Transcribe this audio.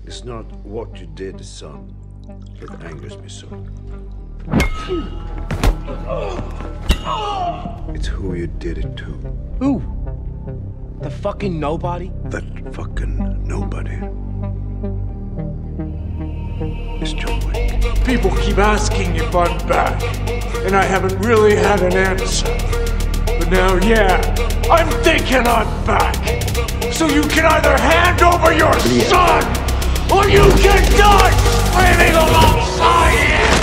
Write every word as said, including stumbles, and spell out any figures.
It's not what you did, son, that angers me so. It's who you did it to. Who? The fucking nobody? That fucking nobody is John Wick. People keep asking if I'm back, and I haven't really had an answer. But now, yeah, I'm thinking I'm back. So you can either hand over your son, or you can die screaming alongside him!